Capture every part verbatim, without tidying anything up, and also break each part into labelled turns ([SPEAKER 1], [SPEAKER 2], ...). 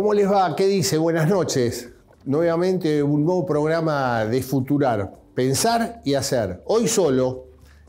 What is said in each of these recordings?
[SPEAKER 1] ¿Cómo les va? ¿Qué dice? Buenas noches. Nuevamente un nuevo programa de Futurar. Pensar y hacer. Hoy solo,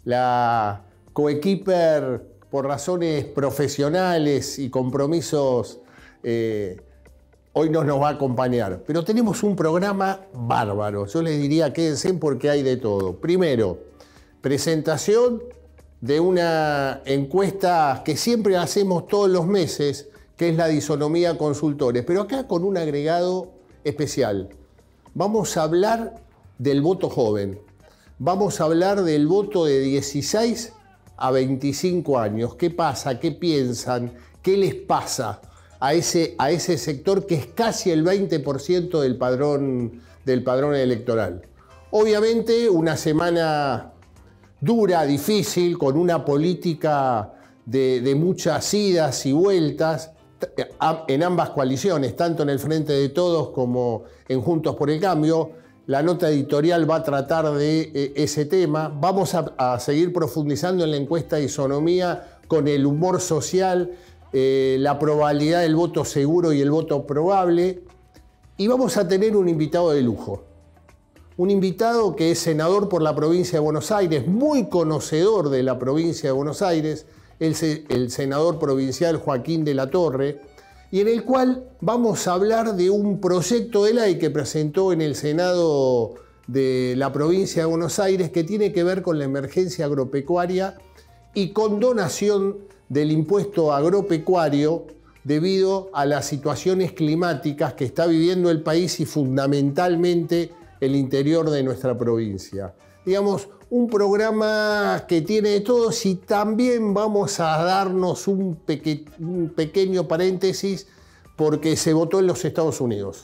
[SPEAKER 1] la coequiper, por razones profesionales y compromisos, eh, hoy no nos va a acompañar. Pero tenemos un programa bárbaro. Yo les diría, quédense porque hay de todo. Primero, presentación de una encuesta que siempre hacemos todos los meses, que es la de Isonomía Consultores, pero acá con un agregado especial. Vamos a hablar del voto joven. Vamos a hablar del voto de dieciséis a veinticinco años. ¿Qué pasa? ¿Qué piensan? ¿Qué les pasa a ese, a ese sector que es casi el veinte por ciento del padrón, del padrón electoral? Obviamente una semana dura, difícil, con una política de, de muchas idas y vueltas en ambas coaliciones, tanto en el Frente de Todos como en Juntos por el Cambio. La nota editorial va a tratar de eh, ese tema. Vamos a, a seguir profundizando en la encuesta de Isonomía con el humor social, eh, la probabilidad del voto seguro y el voto probable. Y vamos a tener un invitado de lujo. Un invitado que es senador por la provincia de Buenos Aires, muy conocedor de la provincia de Buenos Aires, el, el senador provincial Joaquín de la Torre, y en el cual vamos a hablar de un proyecto de ley que presentó en el Senado de la provincia de Buenos Aires que tiene que ver con la emergencia agropecuaria y con donación del impuesto agropecuario debido a las situaciones climáticas que está viviendo el país y fundamentalmente el interior de nuestra provincia. Digamos, un programa que tiene de todo, y también vamos a darnos un, peque, un pequeño paréntesis porque se votó en los Estados Unidos.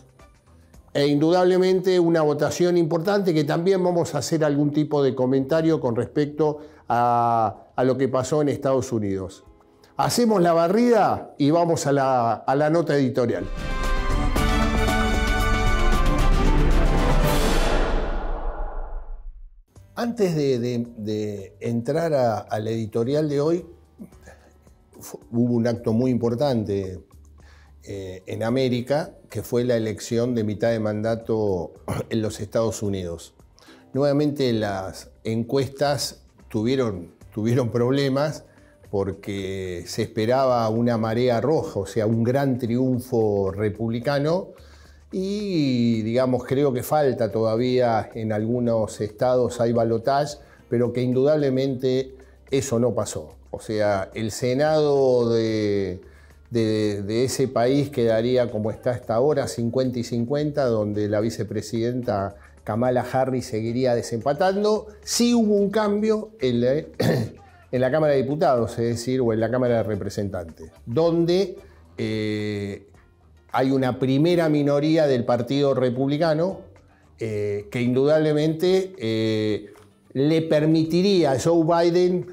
[SPEAKER 1] E indudablemente una votación importante que también vamos a hacer algún tipo de comentario con respecto a, a lo que pasó en Estados Unidos. Hacemos la barrida y vamos a la, a la nota editorial. Antes de, de, de entrar a, a la editorial de hoy, hubo un acto muy importante eh, en América, que fue la elección de mitad de mandato en los Estados Unidos. Nuevamente las encuestas tuvieron, tuvieron problemas porque se esperaba una marea roja, o sea, un gran triunfo republicano. Y, digamos, creo que falta todavía en algunos estados, hay balotaje, pero que indudablemente eso no pasó. O sea, el Senado de, de, de ese país quedaría como está hasta ahora, cincuenta y cincuenta, donde la vicepresidenta Kamala Harris seguiría desempatando. Sí hubo un cambio en la, en la Cámara de Diputados, es decir, o en la Cámara de Representantes, donde Eh, hay una primera minoría del Partido Republicano eh, que indudablemente eh, le permitiría a Joe Biden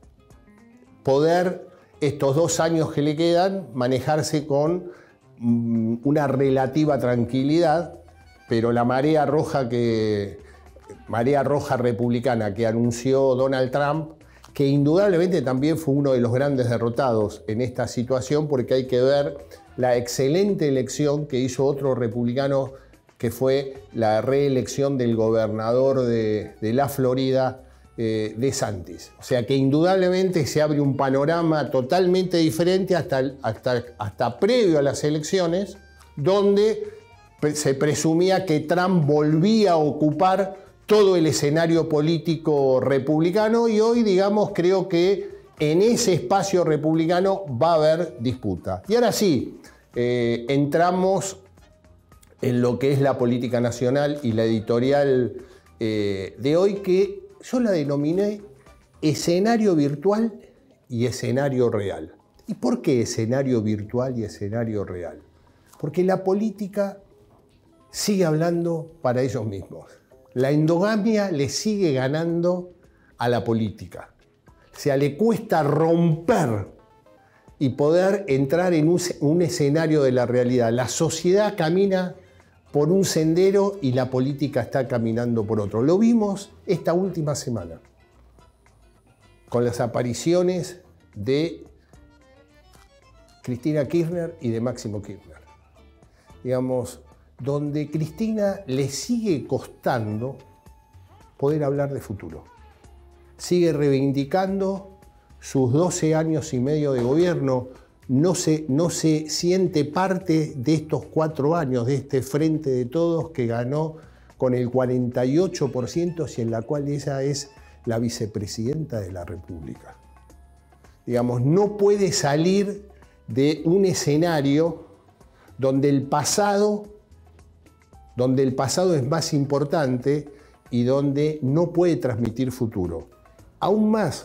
[SPEAKER 1] poder, estos dos años que le quedan, manejarse con mm, una relativa tranquilidad, pero la marea roja, que, marea roja republicana que anunció Donald Trump, que indudablemente también fue uno de los grandes derrotados en esta situación, porque hay que ver la excelente elección que hizo otro republicano, que fue la reelección del gobernador de, de la Florida, eh, DeSantis. O sea que indudablemente se abre un panorama totalmente diferente hasta, hasta, hasta previo a las elecciones, donde se presumía que Trump volvía a ocupar todo el escenario político republicano, y hoy, digamos, creo que en ese espacio republicano va a haber disputa. Y ahora sí, eh, entramos en lo que es la política nacional y la editorial eh, de hoy, que yo la denominé escenario virtual y escenario real. ¿Y por qué escenario virtual y escenario real? Porque la política sigue hablando para ellos mismos. La endogamia le sigue ganando a la política. O sea, le cuesta romper y poder entrar en un, un escenario de la realidad. La sociedad camina por un sendero y la política está caminando por otro. Lo vimos esta última semana con las apariciones de Cristina Kirchner y de Máximo Kirchner. digamos, donde Cristina le sigue costando poder hablar de futuro. Sigue reivindicando sus doce años y medio de gobierno, no se, no se siente parte de estos cuatro años, de este Frente de Todos que ganó con el cuarenta y ocho por ciento y en la cual ella es la vicepresidenta de la República. Digamos, no puede salir de un escenario donde el pasado, donde el pasado es más importante y donde no puede transmitir futuro. Aún más,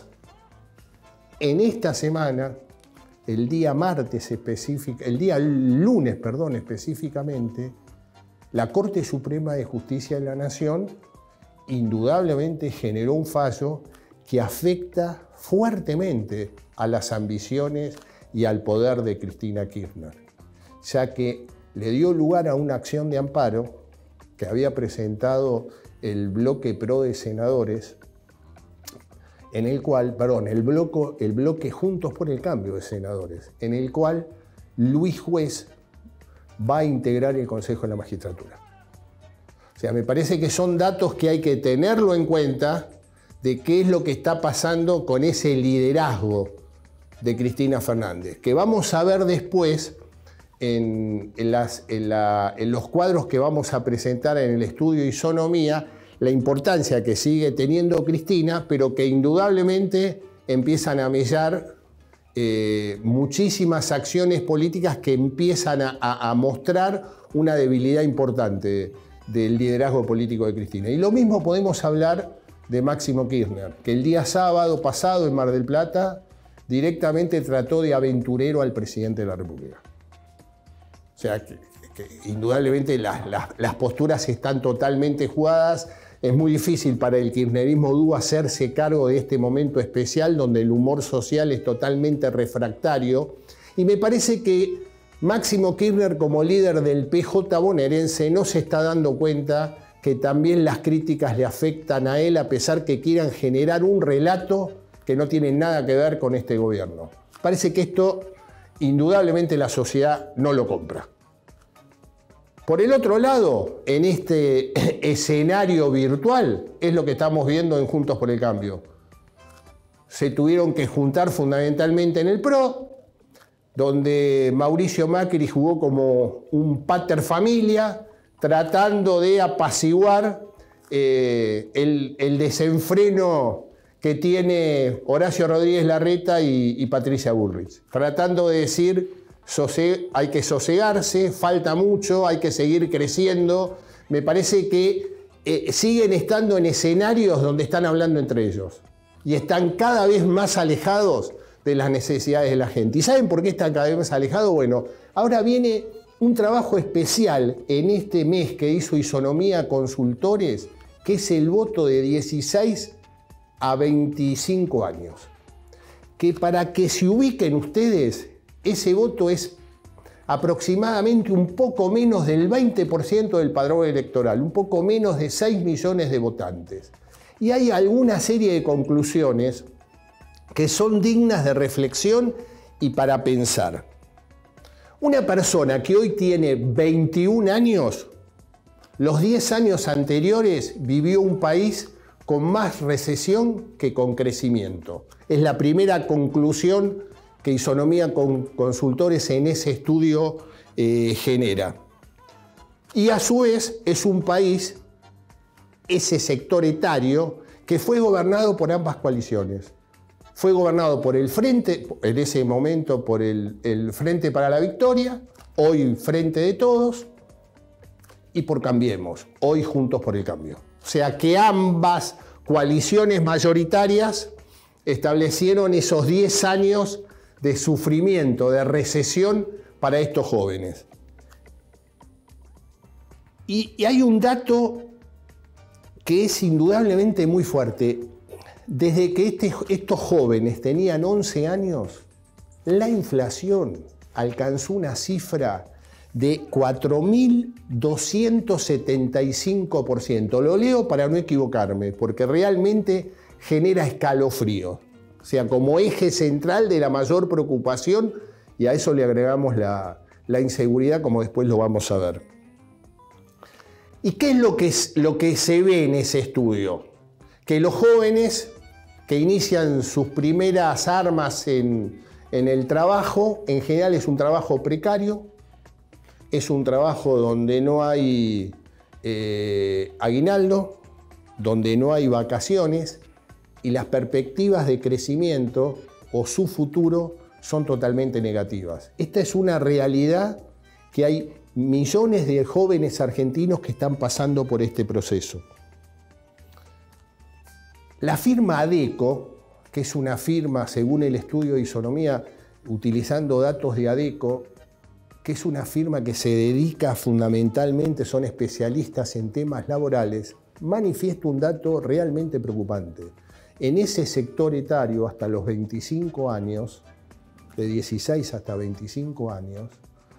[SPEAKER 1] en esta semana, el día martes específico, el día lunes, perdón, específicamente, la Corte Suprema de Justicia de la Nación indudablemente generó un fallo que afecta fuertemente a las ambiciones y al poder de Cristina Kirchner, ya que le dio lugar a una acción de amparo que había presentado el bloque PRO de senadores, en el cual, perdón, el bloque, el bloque Juntos por el Cambio de senadores, en el cual Luis Juez va a integrar el Consejo de la Magistratura. O sea, me parece que son datos que hay que tenerlo en cuenta de qué es lo que está pasando con ese liderazgo de Cristina Fernández, que vamos a ver después en, en, las, en, la, en los cuadros que vamos a presentar en el estudio Isonomía, la importancia que sigue teniendo Cristina, pero que indudablemente empiezan a mellar eh, muchísimas acciones políticas que empiezan a, a, a mostrar una debilidad importante del liderazgo político de Cristina. Y lo mismo podemos hablar de Máximo Kirchner, que el día sábado pasado en Mar del Plata directamente trató de aventurero al presidente de la República. O sea, que, que indudablemente las, las, las posturas están totalmente jugadas. Es muy difícil para el kirchnerismo dúo hacerse cargo de este momento especial donde el humor social es totalmente refractario. Y me parece que Máximo Kirchner, como líder del P J bonaerense, no se está dando cuenta que también las críticas le afectan a él, a pesar que quieran generar un relato que no tiene nada que ver con este gobierno. Parece que esto, indudablemente, la sociedad no lo compra. Por el otro lado, en este escenario virtual, es lo que estamos viendo en Juntos por el Cambio. Se tuvieron que juntar fundamentalmente en el PRO, donde Mauricio Macri jugó como un pater familia, tratando de apaciguar eh, el, el desenfreno que tiene Horacio Rodríguez Larreta y, y Patricia Bullrich, tratando de decir: hay que sosegarse, falta mucho, hay que seguir creciendo. Me parece que eh, siguen estando en escenarios donde están hablando entre ellos y están cada vez más alejados de las necesidades de la gente. ¿Y saben por qué están cada vez más alejados? Bueno, ahora viene un trabajo especial en este mes que hizo Isonomía Consultores, que es el voto de dieciséis a veinticinco años. Que para que se ubiquen ustedes, ese voto es aproximadamente un poco menos del veinte por ciento del padrón electoral, un poco menos de seis millones de votantes. Y hay alguna serie de conclusiones que son dignas de reflexión y para pensar. Una persona que hoy tiene veintiún años, los diez años anteriores vivió un país con más recesión que con crecimiento. Es la primera conclusión que Isonomía con Consultores en ese estudio eh, genera. Y a su vez es un país, ese sector etario, que fue gobernado por ambas coaliciones. Fue gobernado por el Frente, en ese momento por el, el Frente para la Victoria, hoy Frente de Todos, y por Cambiemos, hoy Juntos por el Cambio. O sea que ambas coaliciones mayoritarias establecieron esos diez años de sufrimiento, de recesión para estos jóvenes. Y, y hay un dato que es indudablemente muy fuerte. Desde que este, estos jóvenes tenían once años, la inflación alcanzó una cifra de cuatro mil doscientos setenta y cinco por ciento. Lo leo para no equivocarme, porque realmente genera escalofrío. O sea, como eje central de la mayor preocupación, y a eso le agregamos la, la inseguridad, como después lo vamos a ver. ¿Y qué es lo que, es, lo que se ve en ese estudio? Que los jóvenes que inician sus primeras armas en, en el trabajo, en general es un trabajo precario, es un trabajo donde no hay eh, aguinaldo, donde no hay vacaciones y las perspectivas de crecimiento o su futuro son totalmente negativas. Esta es una realidad que hay millones de jóvenes argentinos que están pasando por este proceso. La firma ADECO, que es una firma, según el estudio de isonomía, utilizando datos de ADECO, que es una firma que se dedica fundamentalmente, son especialistas en temas laborales, manifiesta un dato realmente preocupante. En ese sector etario, hasta los veinticinco años, de dieciséis hasta veinticinco años,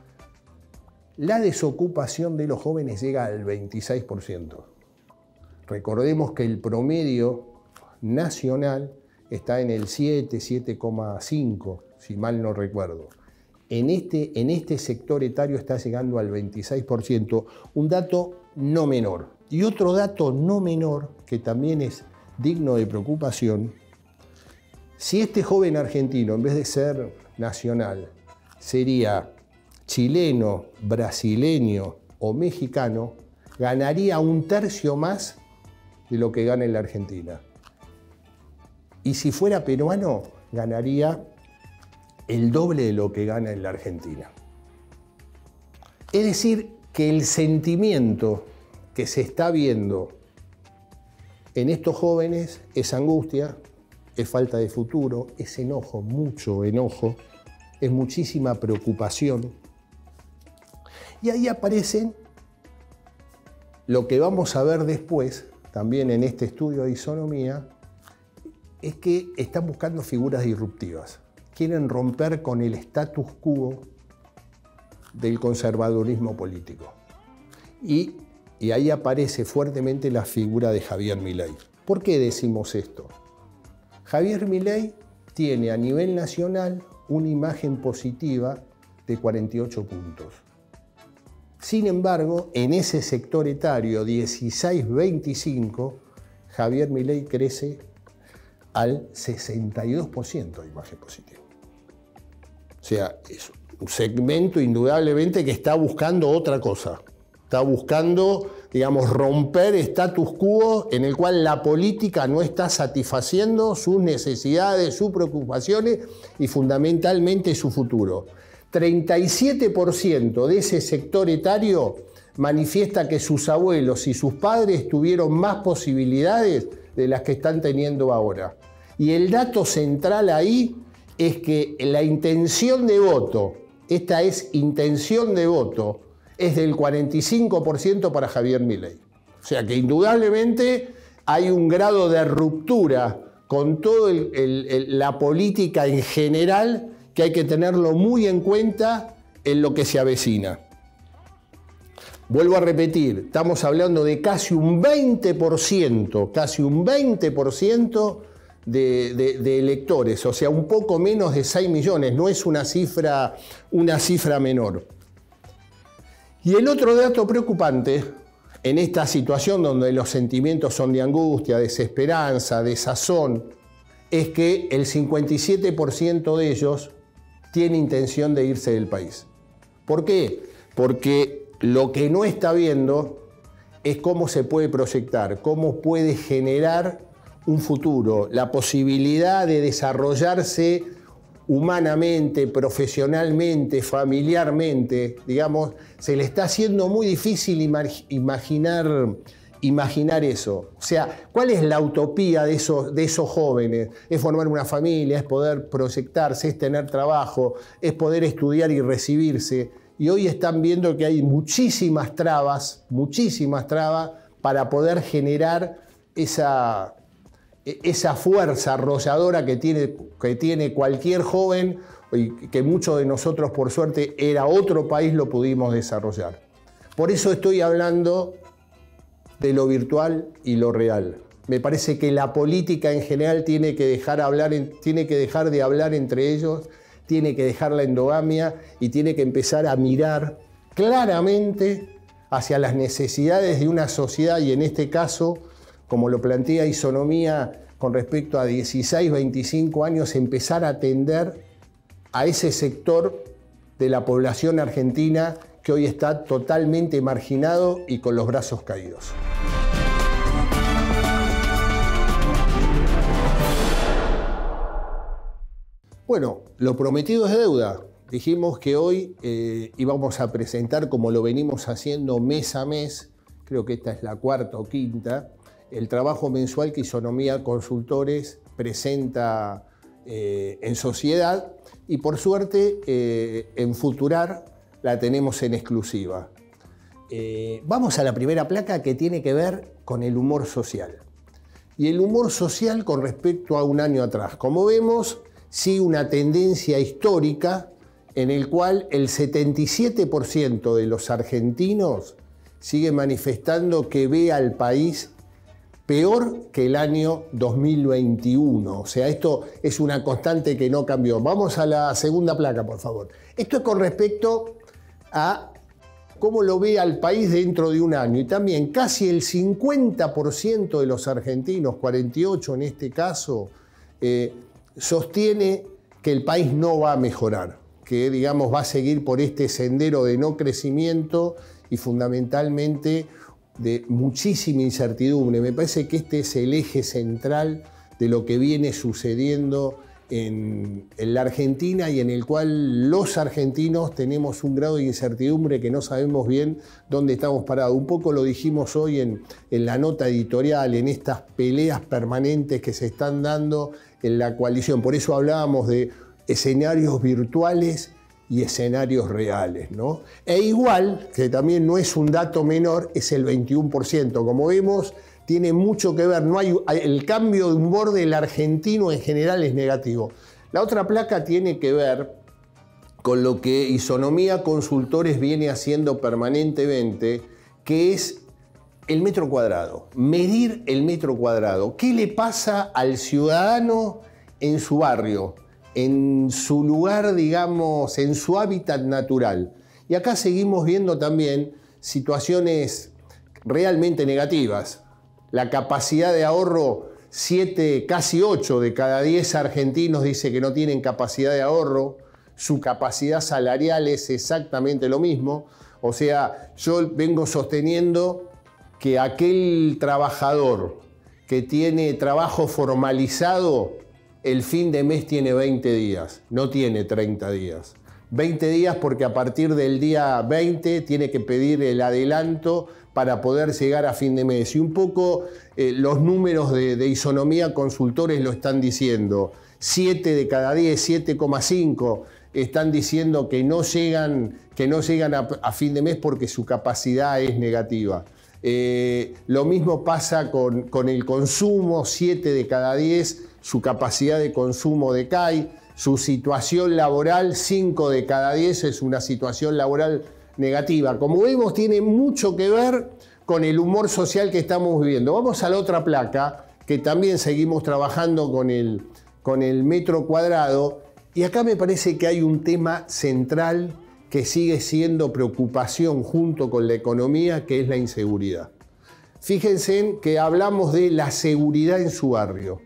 [SPEAKER 1] la desocupación de los jóvenes llega al veintiséis por ciento. Recordemos que el promedio nacional está en el siete, siete coma cinco, si mal no recuerdo. En este, en este sector etario está llegando al veintiséis por ciento, un dato no menor. Y otro dato no menor, que también es digno de preocupación, si este joven argentino, en vez de ser nacional, sería chileno, brasileño o mexicano, ganaría un tercio más de lo que gana en la Argentina. Y si fuera peruano, ganaría el doble de lo que gana en la Argentina. Es decir, que el sentimiento que se está viendo en estos jóvenes es angustia, es falta de futuro, es enojo, mucho enojo, es muchísima preocupación. Y ahí aparecen lo que vamos a ver después, también en este estudio de isonomía, es que están buscando figuras disruptivas. Quieren romper con el status quo del conservadurismo político. Y, y ahí aparece fuertemente la figura de Javier Milei. ¿Por qué decimos esto? Javier Milei tiene a nivel nacional una imagen positiva de cuarenta y ocho puntos. Sin embargo, en ese sector etario dieciséis a veinticinco, Javier Milei crece al sesenta y dos por ciento de imagen positiva. O sea, es un segmento indudablemente que está buscando otra cosa. Está buscando, digamos, romper status quo en el cual la política no está satisfaciendo sus necesidades, sus preocupaciones y fundamentalmente su futuro. treinta y siete por ciento de ese sector etario manifiesta que sus abuelos y sus padres tuvieron más posibilidades de las que están teniendo ahora. Y el dato central ahí es que la intención de voto, esta es intención de voto, es del cuarenta y cinco por ciento para Javier Milei. O sea que indudablemente hay un grado de ruptura con toda la política en general que hay que tenerlo muy en cuenta en lo que se avecina. Vuelvo a repetir, estamos hablando de casi un veinte por ciento, casi un veinte por ciento de, de, de electores, o sea, un poco menos de seis millones, no es una cifra, una cifra menor. Y el otro dato preocupante en esta situación donde los sentimientos son de angustia, desesperanza, desazón, es que el cincuenta y siete por ciento de ellos tiene intención de irse del país. ¿Por qué? Porque lo que no está viendo es cómo se puede proyectar, cómo puede generar un futuro, la posibilidad de desarrollarse humanamente, profesionalmente, familiarmente, digamos, se le está haciendo muy difícil imaginar, imaginar eso. O sea, ¿cuál es la utopía de esos, de esos jóvenes? Es formar una familia, es poder proyectarse, es tener trabajo, es poder estudiar y recibirse. Y hoy están viendo que hay muchísimas trabas, muchísimas trabas para poder generar esa, esa fuerza arrolladora que tiene, que tiene cualquier joven y que muchos de nosotros, por suerte, era otro país, lo pudimos desarrollar. Por eso estoy hablando de lo virtual y lo real. Me parece que la política en general tiene que dejar, hablar, tiene que dejar de hablar entre ellos, tiene que dejar la endogamia y tiene que empezar a mirar claramente hacia las necesidades de una sociedad y en este caso, como lo plantea Isonomía con respecto a dieciséis, veinticinco años, empezar a atender a ese sector de la población argentina que hoy está totalmente marginado y con los brazos caídos. Bueno, lo prometido es deuda. Dijimos que hoy eh, íbamos a presentar, como lo venimos haciendo mes a mes, creo que esta es la cuarta o quinta, el trabajo mensual que Isonomía Consultores presenta eh, en sociedad y por suerte eh, en Futurar la tenemos en exclusiva. Eh, vamos a la primera placa que tiene que ver con el humor social. Y el humor social con respecto a un año atrás. Como vemos, sigue una tendencia histórica en el cual el setenta y siete por ciento de los argentinos sigue manifestando que ve al país peor que el año dos mil veintiuno. O sea, esto es una constante que no cambió. Vamos a la segunda placa, por favor. Esto es con respecto a cómo lo ve al país dentro de un año. Y también casi el cincuenta por ciento de los argentinos, cuarenta y ocho en este caso, eh, sostiene que el país no va a mejorar, que digamos va a seguir por este sendero de no crecimiento y fundamentalmente de muchísima incertidumbre. Me parece que este es el eje central de lo que viene sucediendo en, en la Argentina y en el cual los argentinos tenemos un grado de incertidumbre que no sabemos bien dónde estamos parados. Un poco lo dijimos hoy en, en la nota editorial, en estas peleas permanentes que se están dando en la coalición. Por eso hablábamos de escenarios virtuales y escenarios reales, ¿no? E igual, que también no es un dato menor, es el veintiuno por ciento. Como vemos, tiene mucho que ver. No hay, el cambio de humor del argentino en general es negativo. La otra placa tiene que ver con lo que Isonomía Consultores viene haciendo permanentemente, que es el metro cuadrado. Medir el metro cuadrado. ¿Qué le pasa al ciudadano en su barrio, en su lugar, digamos, en su hábitat natural? Y acá seguimos viendo también situaciones realmente negativas. La capacidad de ahorro, siete, casi ocho de cada diez argentinos dice que no tienen capacidad de ahorro. Su capacidad salarial es exactamente lo mismo. O sea, yo vengo sosteniendo que aquel trabajador que tiene trabajo formalizado, el fin de mes tiene veinte días, no tiene treinta días. veinte días porque a partir del día veinte tiene que pedir el adelanto para poder llegar a fin de mes. Y un poco eh, los números de, de Isonomía Consultores lo están diciendo. siete de cada diez, siete coma cinco, están diciendo que no llegan, que no llegan a, a fin de mes porque su capacidad es negativa. Eh, lo mismo pasa con, con el consumo, siete de cada diez, su capacidad de consumo decae. Su situación laboral, cinco de cada diez, es una situación laboral negativa. Como vemos, tiene mucho que ver con el humor social que estamos viviendo. Vamos a la otra placa, que también seguimos trabajando con el, con el metro cuadrado. Y acá me parece que hay un tema central que sigue siendo preocupación junto con la economía, que es la inseguridad. Fíjense que hablamos de la seguridad en su barrio.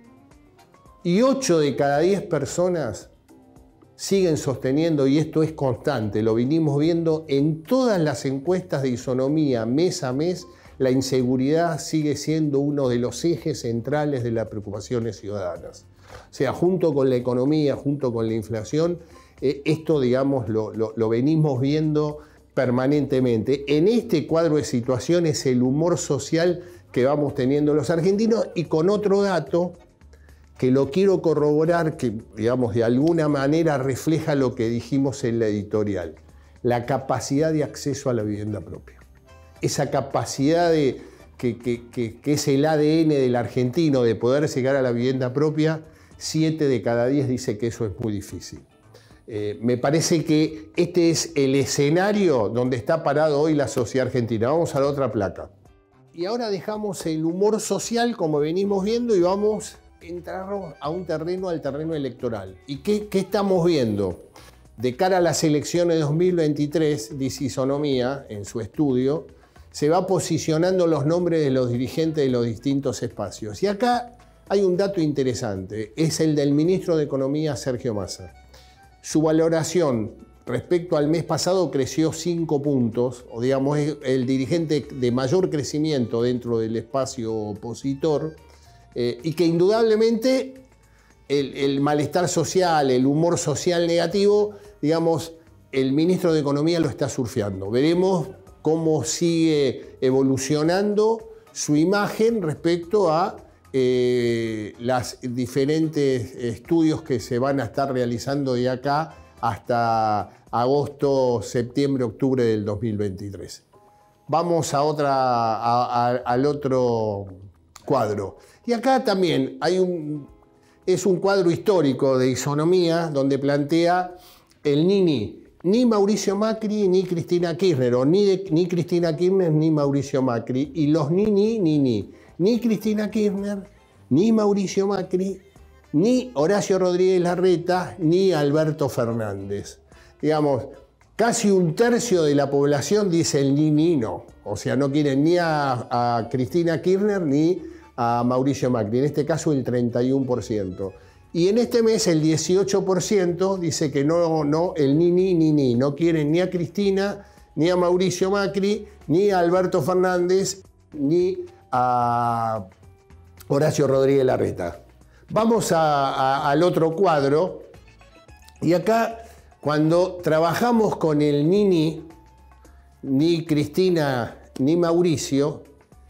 [SPEAKER 1] Y ocho de cada diez personas siguen sosteniendo, y esto es constante, lo vinimos viendo en todas las encuestas de Isonomía mes a mes, la inseguridad sigue siendo uno de los ejes centrales de las preocupaciones ciudadanas. O sea, junto con la economía, junto con la inflación, eh, esto, digamos, lo, lo, lo venimos viendo permanentemente. En este cuadro de situaciones, el humor social que vamos teniendo los argentinos, y con otro dato que lo quiero corroborar, que digamos de alguna manera refleja lo que dijimos en la editorial, la capacidad de acceso a la vivienda propia. Esa capacidad de, que, que, que, que es el A D N del argentino de poder llegar a la vivienda propia, siete de cada diez dice que eso es muy difícil. Eh, me parece que este es el escenario donde está parado hoy la sociedad argentina. Vamos a la otra placa. Y ahora dejamos el humor social como venimos viendo y vamos entrar a un terreno, al terreno electoral. ¿Y qué, qué estamos viendo? De cara a las elecciones de dos mil veintitrés, dice Isonomía en su estudio, se va posicionando los nombres de los dirigentes de los distintos espacios. Y acá hay un dato interesante, es el del ministro de Economía, Sergio Massa. Su valoración respecto al mes pasado creció cinco puntos, o digamos, es el dirigente de mayor crecimiento dentro del espacio opositor, eh, y que indudablemente el, el malestar social, el humor social negativo, digamos, el ministro de Economía lo está surfeando. Veremos cómo sigue evolucionando su imagen respecto a eh, los diferentes estudios que se van a estar realizando de acá hasta agosto, septiembre, octubre del dos mil veintitrés. Vamos a otra, a, a, al otro cuadro. Y acá también hay un, es un cuadro histórico de Isonomía donde plantea el Nini. Ni Mauricio Macri ni Cristina Kirchner, o ni, de, ni Cristina Kirchner ni Mauricio Macri. Y los ni, ni, ni, ni. Ni Cristina Kirchner, ni Mauricio Macri, ni Horacio Rodríguez Larreta, ni Alberto Fernández. Digamos, casi un tercio de la población dice el ni, ni, no. O sea, no quieren ni a, a Cristina Kirchner ni a Mauricio Macri. En este caso, el treinta y uno por ciento. Y en este mes, el dieciocho por ciento dice que no, no, el ni, ni, ni, ni. No quieren ni a Cristina, ni a Mauricio Macri, ni a Alberto Fernández, ni a Horacio Rodríguez Larreta. Vamos a, a, al otro cuadro, y acá cuando trabajamos con el ni, ni, ni Cristina ni Mauricio,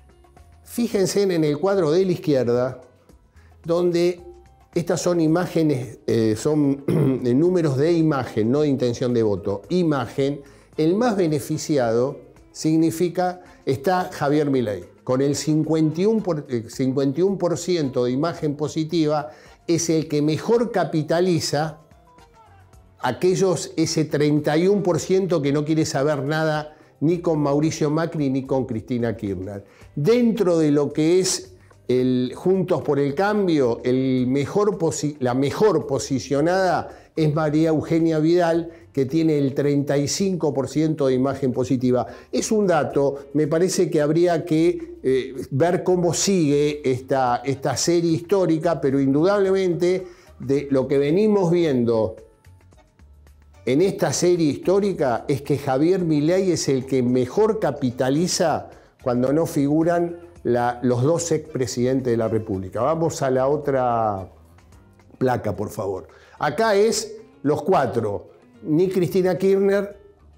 [SPEAKER 1] fíjense en el cuadro de la izquierda, donde estas son imágenes, eh, son números de imagen, no de intención de voto. Imagen, el más beneficiado significa, está Javier Milei. Con el cincuenta y uno por ciento de imagen positiva, es el que mejor capitaliza aquellos, ese treinta y uno por ciento que no quiere saber nada ni con Mauricio Macri ni con Cristina Kirchner. Dentro de lo que es el Juntos por el Cambio, el mejor la mejor posicionada es María Eugenia Vidal, que tiene el treinta y cinco por ciento de imagen positiva. Es un dato, me parece que habría que eh, ver cómo sigue esta, esta serie histórica, pero indudablemente de lo que venimos viendo en esta serie histórica es que Javier Milei es el que mejor capitaliza cuando no figuran la, los dos expresidentes de la República. Vamos a la otra placa, por favor. Acá es los cuatro, ni Cristina Kirchner,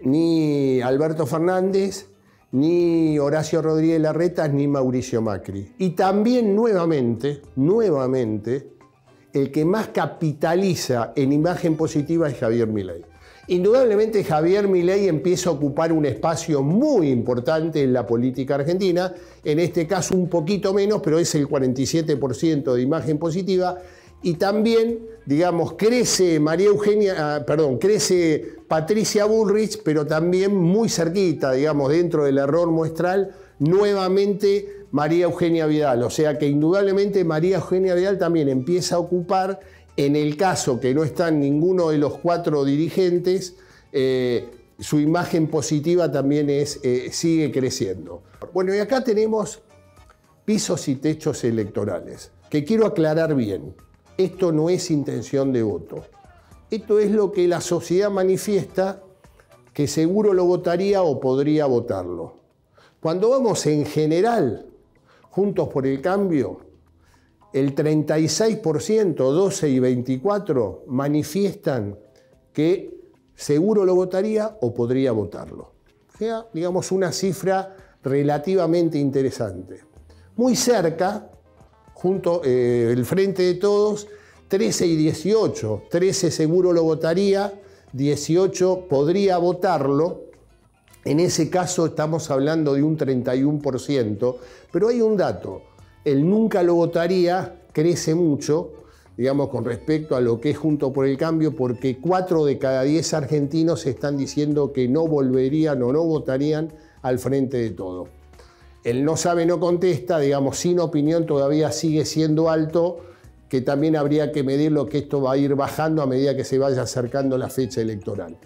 [SPEAKER 1] ni Alberto Fernández, ni Horacio Rodríguez Larreta, ni Mauricio Macri. Y también nuevamente, nuevamente, el que más capitaliza en imagen positiva es Javier Milei. Indudablemente Javier Milei empieza a ocupar un espacio muy importante en la política argentina, en este caso un poquito menos, pero es el cuarenta y siete por ciento de imagen positiva, y también, digamos, crece María Eugenia, perdón, crece Patricia Bullrich, pero también muy cerquita, digamos, dentro del error muestral, nuevamente María Eugenia Vidal. O sea que indudablemente María Eugenia Vidal también empieza a ocupar, en el caso que no están ninguno de los cuatro dirigentes, eh, su imagen positiva también es, eh, sigue creciendo. Bueno, y acá tenemos pisos y techos electorales, que quiero aclarar bien. Esto no es intención de voto. Esto es lo que la sociedad manifiesta que seguro lo votaría o podría votarlo. Cuando vamos en general, Juntos por el Cambio, el treinta y seis por ciento, doce y veinticuatro, manifiestan que seguro lo votaría o podría votarlo. O sea, digamos, una cifra relativamente interesante. Muy cerca, junto eh, el Frente de Todos, trece y dieciocho. trece seguro lo votaría, dieciocho podría votarlo. En ese caso estamos hablando de un treinta y uno por ciento, pero hay un dato. El nunca lo votaría crece mucho, digamos, con respecto a lo que es Juntos por el Cambio, porque cuatro de cada diez argentinos están diciendo que no volverían o no votarían al Frente de Todos. El no sabe, no contesta, digamos, sin opinión todavía sigue siendo alto, que también habría que medir lo que esto va a ir bajando a medida que se vaya acercando la fecha electoral.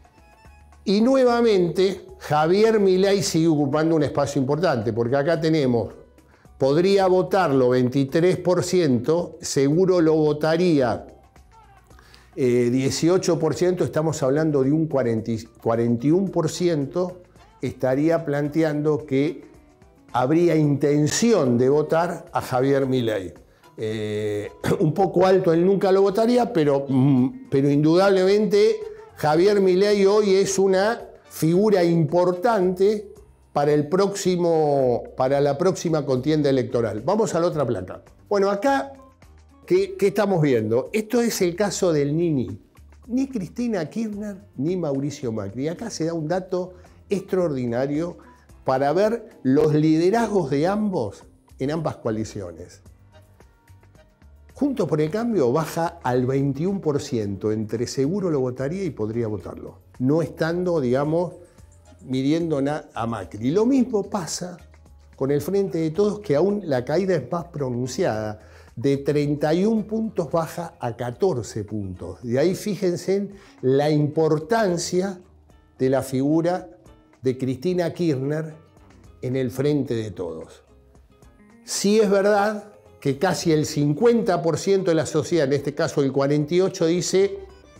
[SPEAKER 1] Y nuevamente, Javier Milei sigue ocupando un espacio importante, porque acá tenemos, podría votarlo veintitrés por ciento, seguro lo votaría eh, dieciocho por ciento, estamos hablando de un cuarenta, cuarenta y uno por ciento, estaría planteando que habría intención de votar a Javier Milei. Eh, un poco alto, él nunca lo votaría, pero, pero indudablemente Javier Milei hoy es una figura importante para, el próximo, para la próxima contienda electoral. Vamos a la otra placa. Bueno, acá, ¿qué, qué estamos viendo? Esto es el caso del Nini. Ni Cristina Kirchner ni Mauricio Macri. Acá se da un dato extraordinario para ver los liderazgos de ambos en ambas coaliciones. Juntos por el Cambio baja al veintiuno por ciento, entre seguro lo votaría y podría votarlo, no estando, digamos, midiendo a Macri. Y lo mismo pasa con el Frente de Todos, que aún la caída es más pronunciada, de treinta y uno puntos baja a catorce puntos. De ahí fíjense en la importancia de la figura de Cristina Kirchner en el Frente de Todos. Sí es verdad que casi el cincuenta por ciento de la sociedad, en este caso el cuarenta y ocho por ciento, dice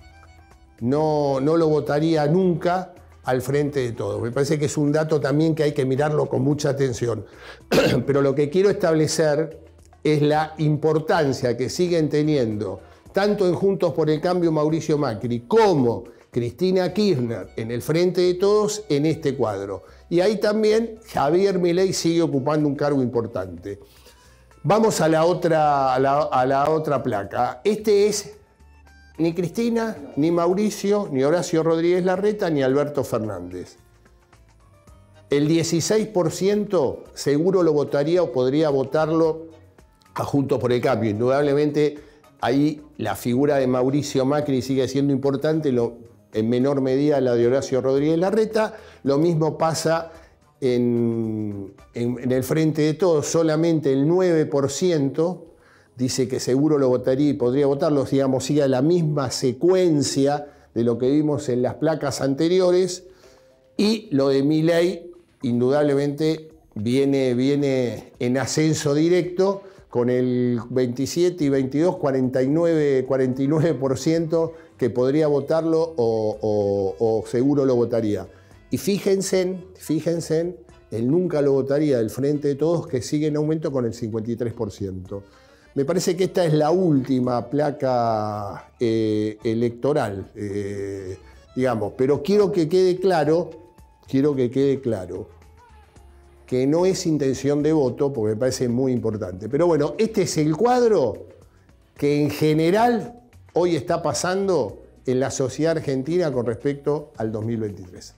[SPEAKER 1] no, no lo votaría nunca al Frente de Todos. Me parece que es un dato también que hay que mirarlo con mucha atención. Pero lo que quiero establecer es la importancia que siguen teniendo, tanto en Juntos por el Cambio Mauricio Macri, como Cristina Kirchner en el Frente de Todos en este cuadro. Y ahí también Javier Milei sigue ocupando un cargo importante. Vamos a la otra, a la, a la otra placa. Este es ni Cristina, ni Mauricio, ni Horacio Rodríguez Larreta, ni Alberto Fernández. El dieciséis por ciento seguro lo votaría o podría votarlo a Juntos por el Cambio. Indudablemente ahí la figura de Mauricio Macri sigue siendo importante, lo, en menor medida la de Horacio Rodríguez Larreta. Lo mismo pasa En, en, en el Frente de Todos. Solamente el nueve por ciento dice que seguro lo votaría y podría votarlo, digamos, sigue la misma secuencia de lo que vimos en las placas anteriores. Y lo de Milei, indudablemente, viene, viene en ascenso directo, con el veintisiete y veintidós, cuarenta y nueve por ciento que podría votarlo o, o, o seguro lo votaría. Y fíjense, fíjense en el nunca lo votaría del Frente de Todos, que sigue en aumento con el cincuenta y tres por ciento. Me parece que esta es la última placa eh, electoral, eh, digamos, pero quiero que quede claro, quiero que quede claro que no es intención de voto, porque me parece muy importante. Pero bueno, este es el cuadro que en general hoy está pasando en la sociedad argentina con respecto al dos mil veintitrés.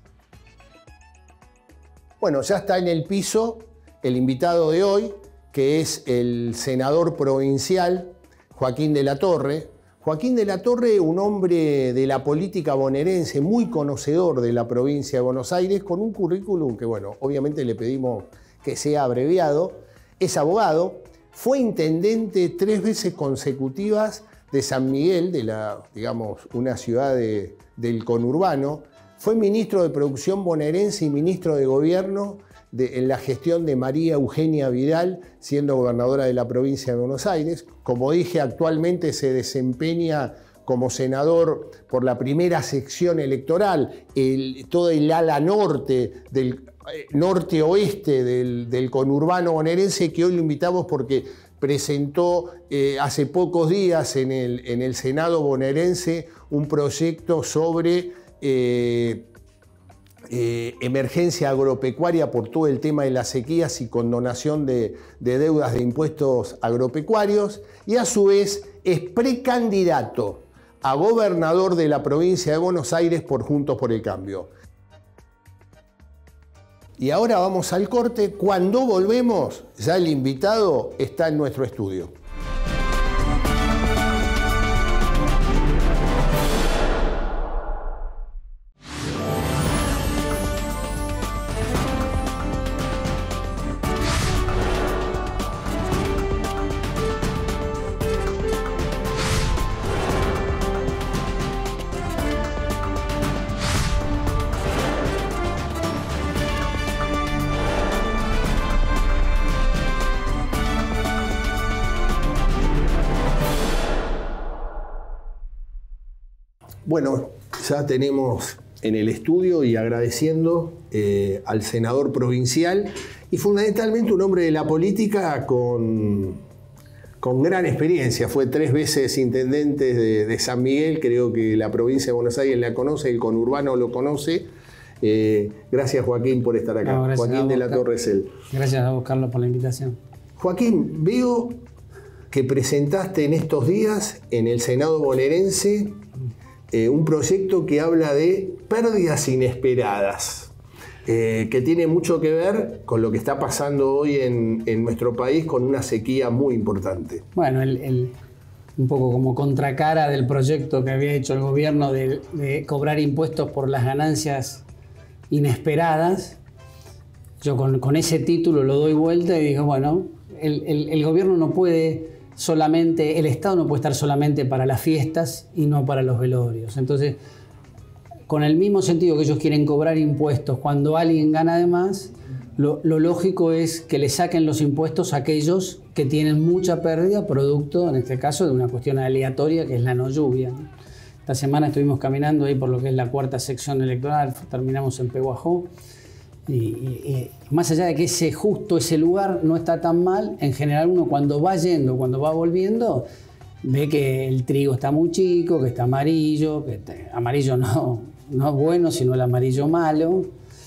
[SPEAKER 1] Bueno, ya está en el piso el invitado de hoy, que es el senador provincial Joaquín de la Torre. Joaquín de la Torre, un hombre de la política bonaerense, muy conocedor de la provincia de Buenos Aires, con un currículum que, bueno, obviamente le pedimos que sea abreviado. Es abogado, fue intendente tres veces consecutivas de San Miguel, de la, digamos, una ciudad de, del conurbano. Fue ministro de Producción bonaerense y ministro de Gobierno de, en la gestión de María Eugenia Vidal, siendo gobernadora de la provincia de Buenos Aires. Como dije, actualmente se desempeña como senador por la primera sección electoral, el, todo el ala norte, del norte-oeste del, del conurbano bonaerense, que hoy lo invitamos porque presentó eh, hace pocos días en el, en el Senado bonaerense un proyecto sobre Eh, eh, emergencia agropecuaria por todo el tema de las sequías y condonación de, de deudas de impuestos agropecuarios, y a su vez es precandidato a gobernador de la provincia de Buenos Aires por Juntos por el Cambio. Y ahora vamos al corte. Cuando volvemos, ya el invitado está en nuestro estudio. Bueno, ya tenemos en el estudio y agradeciendo eh, al senador provincial y fundamentalmente un hombre de la política con, con gran experiencia. Fue tres veces intendente de, de San Miguel, creo que la provincia de Buenos Aires la conoce, el conurbano lo conoce. Eh, gracias, Joaquín, por estar acá. No, Joaquín de la Torre Cel.
[SPEAKER 2] Gracias a vos, Carlos, por la invitación.
[SPEAKER 1] Joaquín, veo que presentaste en estos días en el Senado bonaerense eh, un proyecto que habla de pérdidas inesperadas, eh, que tiene mucho que ver con lo que está pasando hoy en, en nuestro país con una sequía muy importante.
[SPEAKER 2] Bueno, el, el, un poco como contracara del proyecto que había hecho el gobierno de, de cobrar impuestos por las ganancias inesperadas, yo con, con ese título lo doy vuelta y digo, bueno, el, el, el gobierno no puede solamente, el Estado no puede estar solamente para las fiestas y no para los velorios. Entonces, con el mismo sentido que ellos quieren cobrar impuestos cuando alguien gana de más, lo, lo lógico es que le saquen los impuestos a aquellos que tienen mucha pérdida producto, en este caso, de una cuestión aleatoria que es la no lluvia. Esta semana estuvimos caminando ahí por lo que es la cuarta sección electoral, terminamos en Pehuajó. Y, y, y más allá de que ese justo ese lugar no está tan mal, en general uno cuando va yendo, cuando va volviendo, ve que el trigo está muy chico, que está amarillo, que está, amarillo no, no bueno, sino el amarillo malo.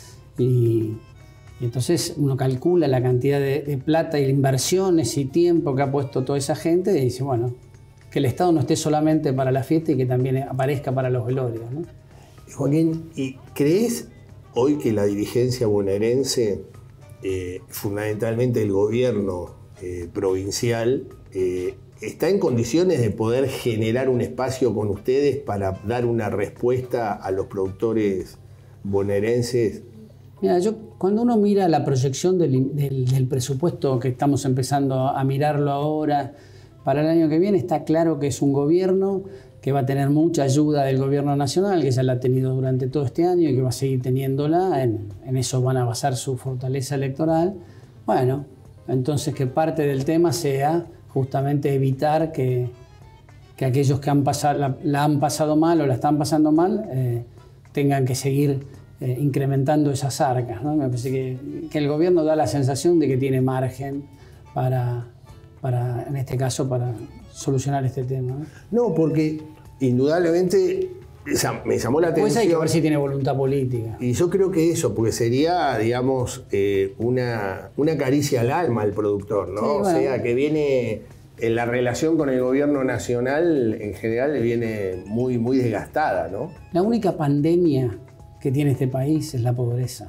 [SPEAKER 2] Y, y entonces uno calcula la cantidad de, de plata y inversiones y tiempo que ha puesto toda esa gente y dice, bueno, que el Estado no esté solamente para la fiesta y que también aparezca para los velorios, ¿no?
[SPEAKER 1] Joaquín, ¿y crees hoy que la dirigencia bonaerense, eh, fundamentalmente el gobierno eh, provincial, eh, está en condiciones de poder generar un espacio con ustedes para dar una respuesta a los productores bonaerenses?
[SPEAKER 2] Mira, yo cuando uno mira la proyección del, del, del presupuesto que estamos empezando a mirarlo ahora para el año que viene, está claro que es un gobierno que va a tener mucha ayuda del gobierno nacional, que ya la ha tenido durante todo este año y que va a seguir teniéndola, en, en eso van a basar su fortaleza electoral. Bueno, entonces que parte del tema sea justamente evitar que, que aquellos que han pasado, la, la han pasado mal o la están pasando mal eh, tengan que seguir eh, incrementando esas arcas, ¿no? Me parece que, que el gobierno da la sensación de que tiene margen para, para en este caso, para solucionar este tema, ¿no?
[SPEAKER 1] No, porque indudablemente me llamó la atención.
[SPEAKER 2] Pues hay que ver si tiene voluntad política.
[SPEAKER 1] Y yo creo que eso, porque sería, digamos, eh, una, una caricia al alma al productor, ¿no? Sí, bueno. O sea, que viene en la relación con el gobierno nacional, en general, le viene muy, muy desgastada, ¿no?
[SPEAKER 2] La única pandemia que tiene este país es la pobreza.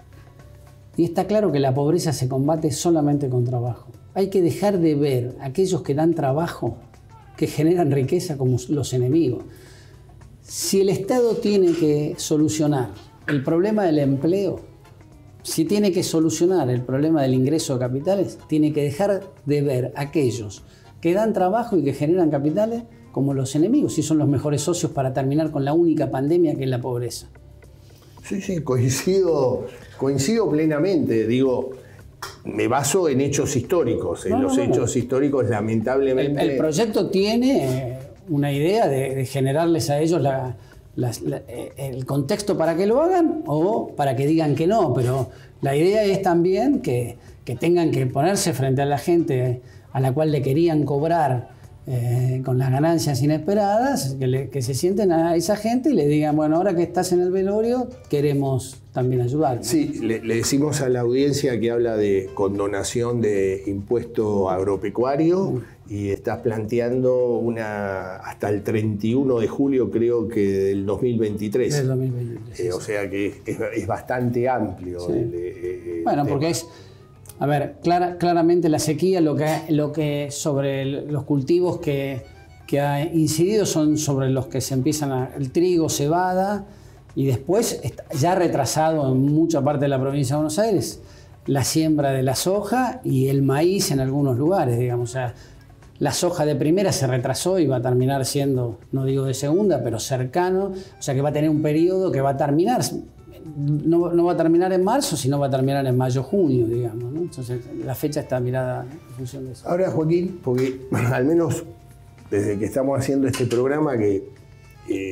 [SPEAKER 2] Y está claro que la pobreza se combate solamente con trabajo. Hay que dejar de ver a aquellos que dan trabajo, que generan riqueza, como los enemigos. Si el Estado tiene que solucionar el problema del empleo, si tiene que solucionar el problema del ingreso de capitales, tiene que dejar de ver a aquellos que dan trabajo y que generan capitales como los enemigos, y son los mejores socios para terminar con la única pandemia que es la pobreza.
[SPEAKER 1] Sí, sí, coincido, coincido plenamente. Digo, me baso en hechos históricos. En no, los no, hechos no. históricos, lamentablemente...
[SPEAKER 2] El, el proyecto tiene eh, una idea de, de generarles a ellos la, la, la, el contexto para que lo hagan o para que digan que no, pero la idea es también que, que tengan que ponerse frente a la gente a la cual le querían cobrar eh, con las ganancias inesperadas, que, le, que se sienten a esa gente y le digan, bueno, ahora que estás en el velorio, queremos también ayudar, ¿no?
[SPEAKER 1] Sí, le, le decimos a la audiencia que habla de condonación de impuesto agropecuario mm. y estás planteando una hasta el treinta y uno de julio, creo que del dos mil veintitrés.
[SPEAKER 2] Del dos mil veintitrés.
[SPEAKER 1] Eh, o sea que es, es bastante amplio.
[SPEAKER 2] Sí.
[SPEAKER 1] El, el
[SPEAKER 2] bueno,
[SPEAKER 1] tema.
[SPEAKER 2] Porque es... A ver, clara, claramente la sequía, lo que, lo que sobre el, los cultivos que, que ha incidido son sobre los que se empiezan a... el trigo, cebada, y después, ya retrasado en mucha parte de la provincia de Buenos Aires, la siembra de la soja y el maíz en algunos lugares, digamos. O sea, la soja de primera se retrasó y va a terminar siendo, no digo de segunda, pero cercano. O sea que va a tener un periodo que va a terminar... No, no va a terminar en marzo, sino va a terminar en mayo, junio, digamos, ¿no? Entonces la fecha está mirada en función de eso.
[SPEAKER 1] Ahora, Joaquín, porque al menos desde que estamos haciendo este programa, que eh,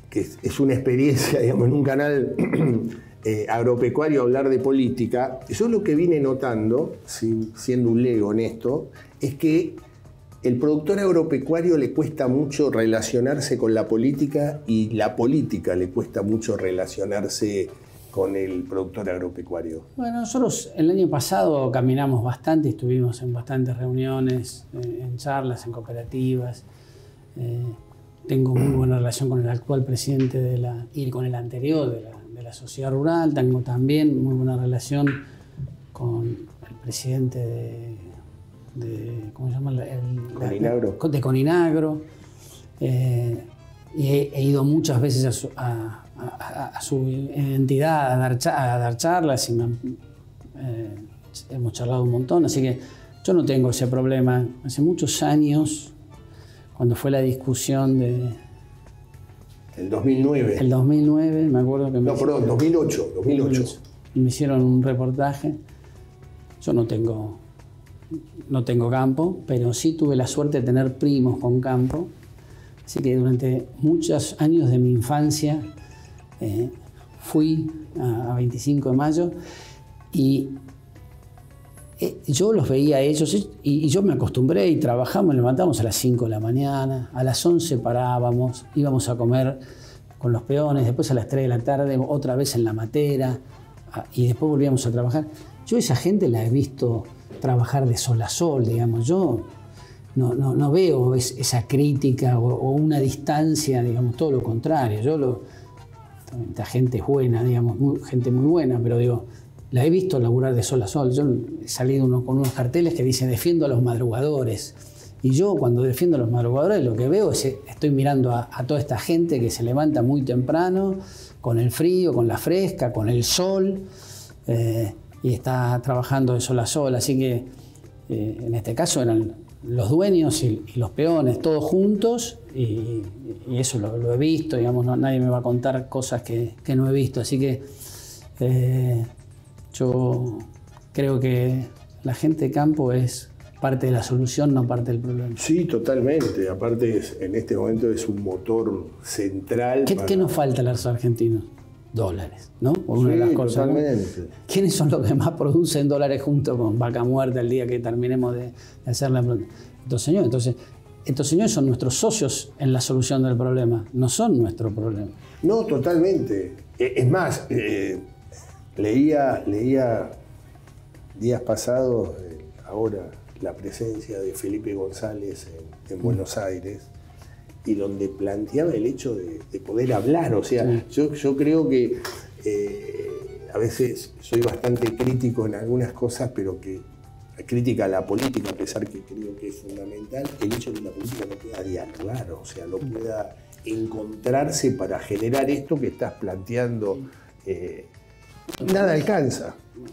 [SPEAKER 1] que es, es una experiencia, digamos, en un canal eh, agropecuario hablar de política, yo lo que vine notando, si, siendo un lego en esto, es que el productor agropecuario le cuesta mucho relacionarse con la política y la política le cuesta mucho relacionarse con el productor agropecuario.
[SPEAKER 2] Bueno, nosotros el año pasado caminamos bastante, estuvimos en bastantes reuniones, en charlas, en cooperativas. Eh, tengo muy buena relación con el actual presidente de la, y con el anterior de la, de la sociedad rural. Tengo también muy buena relación con el presidente de, de ¿cómo se llama? El,
[SPEAKER 1] Coninagro.
[SPEAKER 2] La, de Coninagro. Eh, y he, he ido muchas veces a su, a, a, a su entidad a dar, a dar charlas y me, eh, hemos charlado un montón, así que yo no tengo ese problema. Hace muchos años, cuando fue la discusión de...
[SPEAKER 1] El dos mil nueve.
[SPEAKER 2] El dos mil nueve, me acuerdo que... Me
[SPEAKER 1] no, perdón, dos mil ocho. dos mil ocho.
[SPEAKER 2] Me hicieron un reportaje. Yo no tengo, no tengo campo, pero sí tuve la suerte de tener primos con campo. Así que durante muchos años de mi infancia eh, fui a, a veinticinco de mayo y eh, yo los veía a ellos y, y yo me acostumbré y trabajamos, levantábamos a las cinco de la mañana, a las once parábamos, íbamos a comer con los peones, después a las tres de la tarde otra vez en la matera a, y después volvíamos a trabajar. Yo esa gente la he visto trabajar de sol a sol, digamos, yo... No, no, no veo es, esa crítica o, o una distancia, digamos, todo lo contrario. Yo lo, esta gente es buena, digamos, muy, gente muy buena, pero digo, la he visto laburar de sol a sol. Yo he salido uno, con unos carteles que dicen defiendo a los madrugadores. Y yo cuando defiendo a los madrugadores lo que veo es, estoy mirando a, a toda esta gente que se levanta muy temprano, con el frío, con la fresca, con el sol, eh, y está trabajando de sol a sol. Así que eh, en este caso eran los dueños y, y los peones, todos juntos, y, y eso lo, lo he visto, digamos, no, nadie me va a contar cosas que, que no he visto, así que eh, yo creo que la gente de campo es parte de la solución, no parte del problema.
[SPEAKER 1] Sí, totalmente, aparte es, en este momento es un motor central.
[SPEAKER 2] ¿Qué,
[SPEAKER 1] para...
[SPEAKER 2] ¿qué nos falta a los argentinos? Dólares, ¿no? Por una
[SPEAKER 1] sí,
[SPEAKER 2] de las cosas,
[SPEAKER 1] totalmente.
[SPEAKER 2] ¿no? ¿Quiénes son los que más producen dólares junto con Vaca Muerta el día que terminemos de, de hacer la planta? Estos señores, entonces, estos señores son nuestros socios en la solución del problema, no son nuestro problema.
[SPEAKER 1] No, totalmente. Es más, eh, leía, leía días pasados, eh, ahora, la presencia de Felipe González en, en Buenos Aires, y donde planteaba el hecho de, de poder hablar. O sea, sí. yo, yo creo que eh, a veces soy bastante crítico en algunas cosas, pero que crítica a la política, a pesar que creo que es fundamental, el hecho de que la política no pueda dialogar, o sea, no pueda encontrarse para generar esto que estás planteando. Eh, nada alcanza.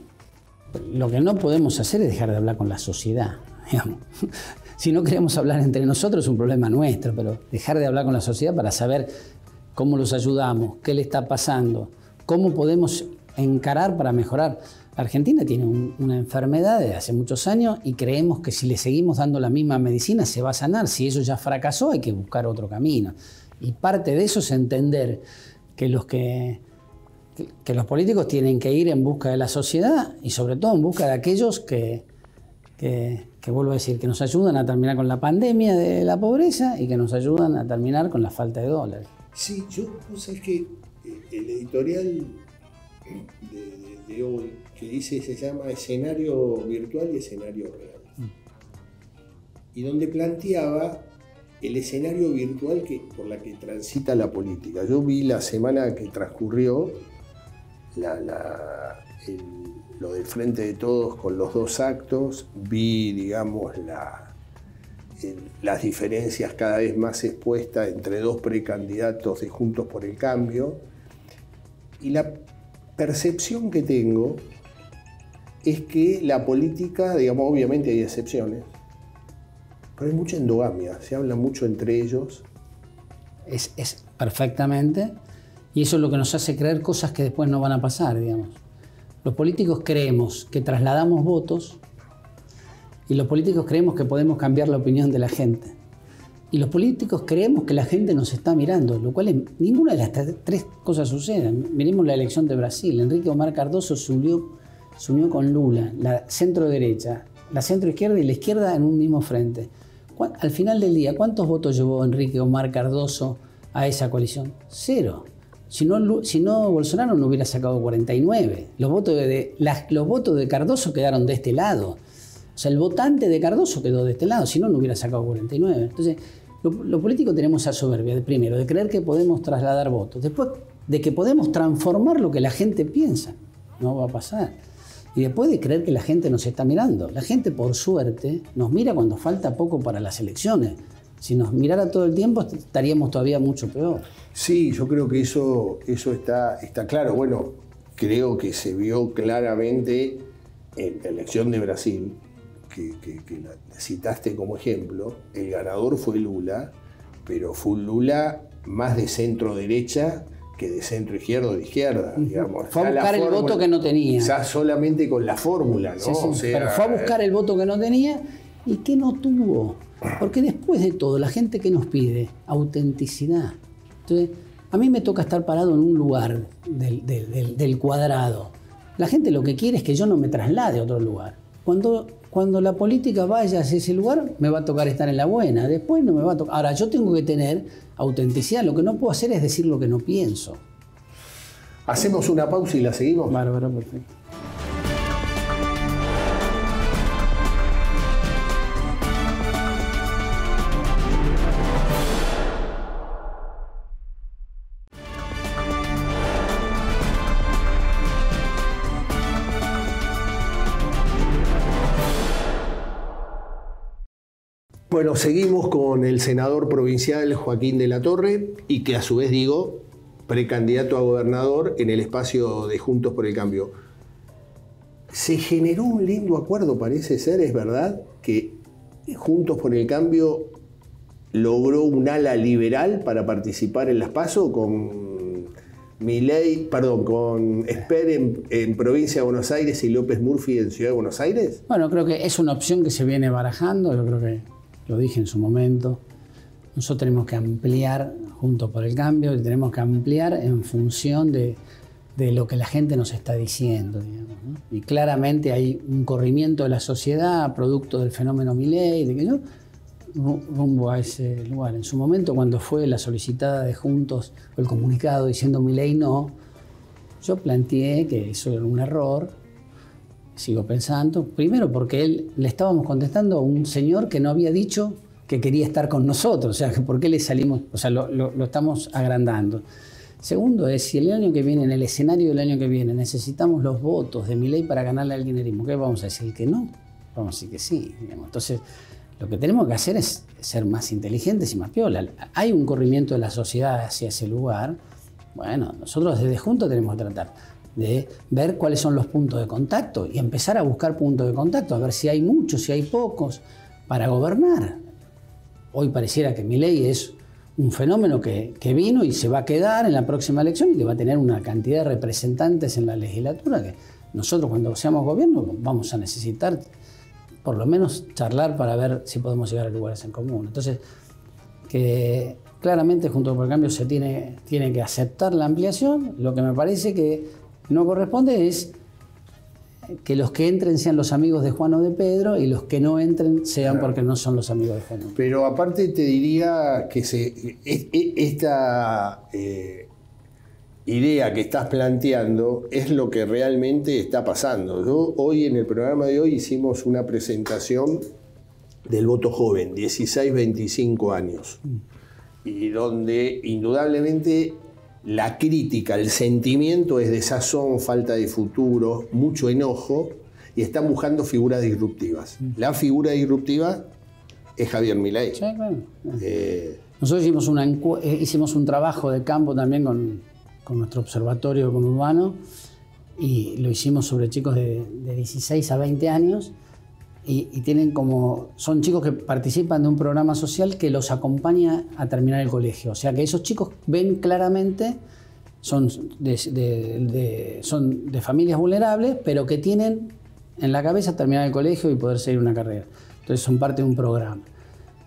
[SPEAKER 2] Lo que no podemos hacer es dejar de hablar con la sociedad, digamos. Si no queremos hablar entre nosotros es un problema nuestro, pero dejar de hablar con la sociedad para saber cómo los ayudamos, qué le está pasando, cómo podemos encarar para mejorar. Argentina tiene un, una enfermedad desde hace muchos años y creemos que si le seguimos dando la misma medicina se va a sanar. Si eso ya fracasó hay que buscar otro camino. Y parte de eso es entender que los, que, que, que los políticos tienen que ir en busca de la sociedad y sobre todo en busca de aquellos que... que que vuelvo a decir, que nos ayudan a terminar con la pandemia de la pobreza y que nos ayudan a terminar con la falta de dólares.
[SPEAKER 1] Sí, yo, vos sabés que el editorial de, de, de hoy, que dice, se llama Escenario Virtual y Escenario Real, mm. y donde planteaba el escenario virtual que, por la que transita la política. Yo vi la semana que transcurrió la, la, el, lo del Frente de Todos con los dos actos, vi, digamos, la, el, las diferencias cada vez más expuestas entre dos precandidatos de Juntos por el Cambio, y la percepción que tengo es que la política, digamos, obviamente hay excepciones, pero hay mucha endogamia, se habla mucho entre ellos.
[SPEAKER 2] Es, es perfectamente, y eso es lo que nos hace creer cosas que después no van a pasar, digamos. Los políticos creemos que trasladamos votos y los políticos creemos que podemos cambiar la opinión de la gente. y los políticos creemos que la gente nos está mirando, lo cual es, ninguna de las tres cosas suceden. Miremos la elección de Brasil. Enrique Omar Cardoso se unió, se unió con Lula, la centro derecha, la centro izquierda y la izquierda en un mismo frente. Al final del día, ¿cuántos votos llevó Enrique Omar Cardoso a esa coalición? Cero. Si no, si no Bolsonaro no hubiera sacado cuarenta y nueve. Los votos de, las, los votos de Cardoso quedaron de este lado. O sea, el votante de Cardoso quedó de este lado, si no, no hubiera sacado cuarenta y nueve. Entonces, los lo políticos tenemos esa soberbia, de, primero, de creer que podemos trasladar votos, después, de que podemos transformar lo que la gente piensa. No va a pasar. Y después de creer que la gente nos está mirando. La gente, por suerte, nos mira cuando falta poco para las elecciones. Si nos mirara todo el tiempo, estaríamos todavía mucho peor.
[SPEAKER 1] Sí, yo creo que eso, eso está, está claro. Bueno, creo que se vio claramente en la elección de Brasil, que, que, que la citaste como ejemplo. El ganador fue Lula, pero fue un Lula más de centro-derecha que de centro-izquierda o de izquierda, digamos.
[SPEAKER 2] Fue a buscar el fórmula, voto que no tenía.
[SPEAKER 1] Ya solamente con la fórmula, ¿no?
[SPEAKER 2] Sí, sí,
[SPEAKER 1] o sea,
[SPEAKER 2] pero fue a buscar el voto que no tenía y que no tuvo. Porque después de todo, la gente que nos pide autenticidad. Entonces, a mí me toca estar parado en un lugar del, del, del, del cuadrado. La gente lo que quiere es que yo no me traslade a otro lugar. Cuando, cuando la política vaya hacia ese lugar, me va a tocar estar en la buena. Después no me va a tocar. Ahora, yo tengo que tener autenticidad. Lo que no puedo hacer es decir lo que no pienso.
[SPEAKER 1] Hacemos una pausa y la seguimos.
[SPEAKER 2] Bárbaro, perfecto.
[SPEAKER 1] Bueno, seguimos con el senador provincial Joaquín de la Torre y que a su vez digo, precandidato a gobernador en el espacio de Juntos por el Cambio. Se generó un lindo acuerdo, parece ser, es verdad, que Juntos por el Cambio logró un ala liberal para participar en las PASO con Milei, perdón, con Esper en, en Provincia de Buenos Aires y López Murphy en Ciudad de Buenos Aires.
[SPEAKER 2] Bueno, creo que es una opción que se viene barajando, yo creo que lo dije en su momento. Nosotros tenemos que ampliar Juntos por el Cambio y tenemos que ampliar en función de, de lo que la gente nos está diciendo, digamos, ¿no? Y claramente hay un corrimiento de la sociedad producto del fenómeno Milei, de que yo rumbo a ese lugar. En su momento, cuando fue la solicitada de Juntos o el comunicado diciendo Milei no, yo planteé que eso era un error. Sigo pensando, primero porque él le estábamos contestando a un señor que no había dicho que quería estar con nosotros, o sea, ¿por qué le salimos? O sea, lo, lo, lo estamos agrandando. Segundo es, si el año que viene, en el escenario del año que viene, necesitamos los votos de Milei para ganarle al kirchnerismo, ¿qué vamos a decir? ¿Que no? Vamos a decir que sí, digamos. Entonces, lo que tenemos que hacer es ser más inteligentes y más piola. Hay un corrimiento de la sociedad hacia ese lugar. Bueno, nosotros desde Juntos tenemos que tratar de ver cuáles son los puntos de contacto y empezar a buscar puntos de contacto, a ver si hay muchos, si hay pocos, para gobernar. Hoy pareciera que Milei es un fenómeno que, que vino y se va a quedar en la próxima elección y que va a tener una cantidad de representantes en la legislatura que nosotros cuando seamos gobierno vamos a necesitar por lo menos charlar para ver si podemos llegar a lugares en común. Entonces, que claramente Juntos por el Cambio se tiene, tiene que aceptar la ampliación. Lo que me parece que no corresponde es que los que entren sean los amigos de Juan o de Pedro y los que no entren sean porque no son los amigos de Juan.
[SPEAKER 1] Pero aparte te diría que se, esta eh, idea que estás planteando es lo que realmente está pasando. Yo hoy en el programa de hoy hicimos una presentación del voto joven, dieciséis a veinticinco años, mm. y donde indudablemente la crítica, el sentimiento es desazón, falta de futuro, mucho enojo, y están buscando figuras disruptivas. La figura disruptiva es Javier Milei.
[SPEAKER 2] Sí, claro. Eh, Nosotros hicimos, una hicimos un trabajo de campo también con, con nuestro observatorio conurbano, y lo hicimos sobre chicos de, de dieciséis a veinte años, y, y tienen como, son chicos que participan de un programa social que los acompaña a terminar el colegio. O sea que esos chicos ven claramente, son de, de, de, son de familias vulnerables, pero que tienen en la cabeza terminar el colegio y poder seguir una carrera. Entonces son parte de un programa.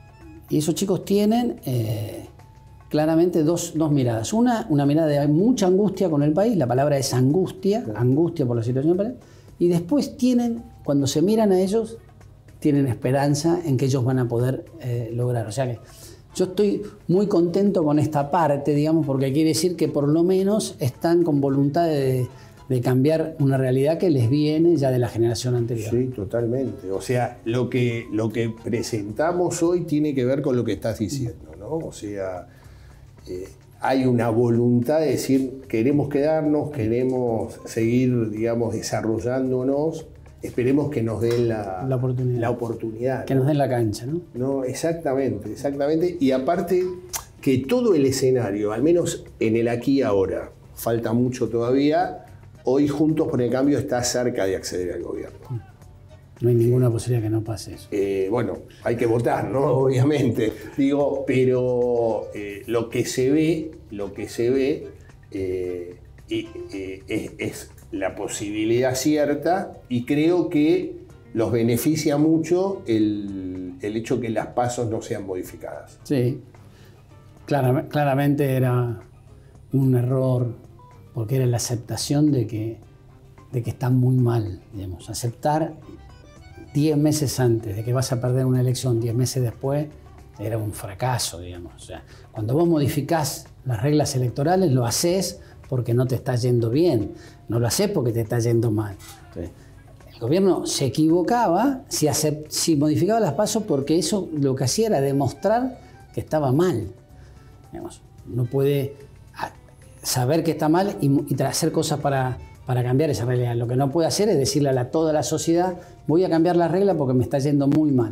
[SPEAKER 2] y esos chicos tienen eh, claramente dos, dos miradas. Una, una mirada de mucha angustia con el país, la palabra es angustia, sí. angustia por la situación del país. Y después tienen, cuando se miran a ellos, tienen esperanza en que ellos van a poder eh, lograr. O sea que yo estoy muy contento con esta parte, digamos, porque quiere decir que por lo menos están con voluntad de, de cambiar una realidad que les viene ya de la generación anterior.
[SPEAKER 1] Sí, totalmente. O sea, lo que, lo que presentamos hoy tiene que ver con lo que estás diciendo, ¿no? O sea, eh, hay una voluntad de decir, queremos quedarnos, queremos seguir, digamos, desarrollándonos. Esperemos que nos den la,
[SPEAKER 2] la oportunidad.
[SPEAKER 1] La oportunidad
[SPEAKER 2] que
[SPEAKER 1] ¿no?
[SPEAKER 2] nos den la cancha, ¿no?
[SPEAKER 1] No, exactamente, exactamente. Y aparte, que todo el escenario, al menos en el aquí y ahora, falta mucho todavía, hoy Juntos por el Cambio está cerca de acceder al gobierno.
[SPEAKER 2] No hay ninguna posibilidad que no pase eso.
[SPEAKER 1] Eh, bueno, hay que votar, ¿no? Obviamente. Digo, pero eh, lo que se ve, lo que se ve eh, eh, es, es la posibilidad cierta, y creo que los beneficia mucho el, el hecho que las pasos no sean modificadas.
[SPEAKER 2] Sí, Clar, claramente era un error, porque era la aceptación de que, de que está muy mal, digamos. Aceptar diez meses antes de que vas a perder una elección, diez meses después, era un fracaso, digamos. O sea, cuando vos modificás las reglas electorales, lo haces porque no te está yendo bien, no lo haces porque te está yendo mal. Entonces, el gobierno se equivocaba si, acept, si modificaba las pasos, porque eso lo que hacía era demostrar que estaba mal. Digamos, no puede saber que está mal y, y hacer cosas para, para cambiar esa realidad. Lo que no puede hacer es decirle a la, toda la sociedad, voy a cambiar las reglas porque me está yendo muy mal.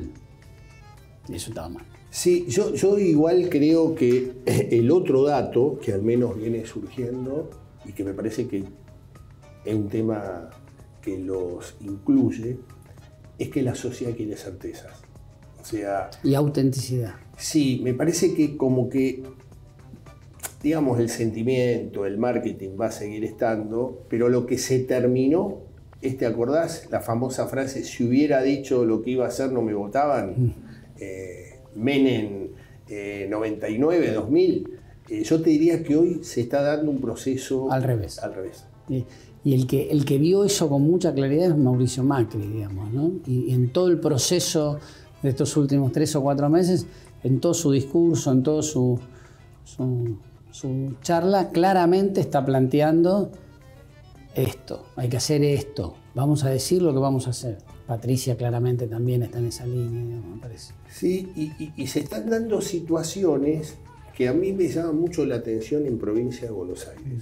[SPEAKER 2] Y eso estaba mal.
[SPEAKER 1] Sí, yo, yo igual creo que el otro dato que al menos viene surgiendo y que me parece que es un tema que los incluye, es que la sociedad quiere certezas. O sea,
[SPEAKER 2] y autenticidad.
[SPEAKER 1] Sí, me parece que como que, digamos, el sentimiento, el marketing va a seguir estando, pero lo que se terminó, ¿te acordás? La famosa frase, si hubiera dicho lo que iba a hacer no me votaban. Mm. Eh, Menem eh, noventa y nueve, dos mil, eh, yo te diría que hoy se está dando un proceso
[SPEAKER 2] al revés.
[SPEAKER 1] Al revés.
[SPEAKER 2] Y, y el, que, el que vio eso con mucha claridad es Mauricio Macri, digamos, ¿no? Y, y en todo el proceso de estos últimos tres o cuatro meses, en todo su discurso, en toda su, su, su charla, claramente está planteando esto, hay que hacer esto, vamos a decir lo que vamos a hacer. Patricia claramente también está en esa línea, me parece.
[SPEAKER 1] Sí, y, y, y se están dando situaciones que a mí me llaman mucho la atención en provincia de Buenos Aires.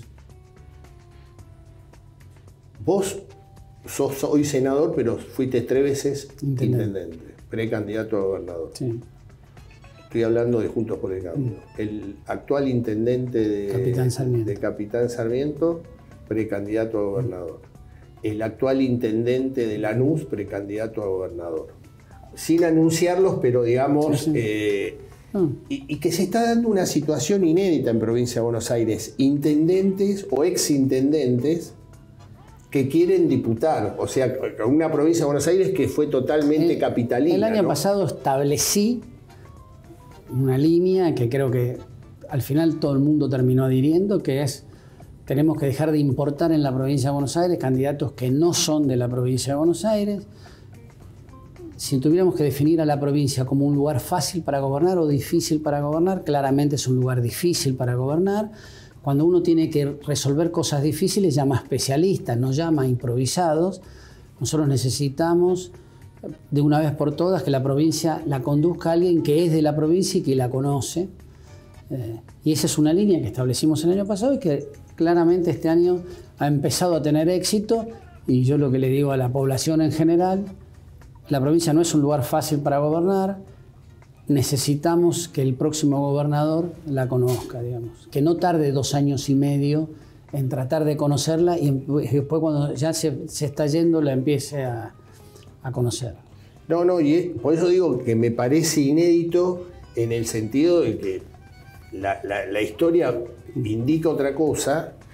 [SPEAKER 1] Vos sos hoy senador, pero fuiste tres veces intendente, intendente precandidato a gobernador.
[SPEAKER 2] Sí.
[SPEAKER 1] Estoy hablando de Juntos por el Cambio. Mm. El actual intendente de
[SPEAKER 2] Capitán Sarmiento,
[SPEAKER 1] de Capitán Sarmiento precandidato a gobernador. El actual intendente de Lanús, precandidato a gobernador. Sin anunciarlos, pero digamos, sí, sí. Eh, ah. y, y que se está dando una situación inédita en provincia de Buenos Aires. Intendentes o exintendentes que quieren diputar. O sea, una provincia de Buenos Aires que fue totalmente el, capitalina.
[SPEAKER 2] El año
[SPEAKER 1] ¿no?
[SPEAKER 2] pasado establecí una línea que creo que al final todo el mundo terminó adhiriendo, que es: tenemos que dejar de importar en la provincia de Buenos Aires candidatos que no son de la provincia de Buenos Aires. Si tuviéramos que definir a la provincia como un lugar fácil para gobernar o difícil para gobernar, claramente es un lugar difícil para gobernar. Cuando uno tiene que resolver cosas difíciles, llama a especialistas, no llama a improvisados. Nosotros necesitamos, de una vez por todas, que la provincia la conduzca alguien que es de la provincia y que la conoce. Eh, y esa es una línea que establecimos el año pasado y que claramente este año ha empezado a tener éxito. Y yo lo que le digo a la población en general, la provincia no es un lugar fácil para gobernar. Necesitamos que el próximo gobernador la conozca, digamos. Que no tarde dos años y medio en tratar de conocerla y después cuando ya se, se está yendo la empiece a, a conocer.
[SPEAKER 1] No, no, y es, por eso digo que me parece inédito en el sentido de que la, la, la historia indica otra cosa,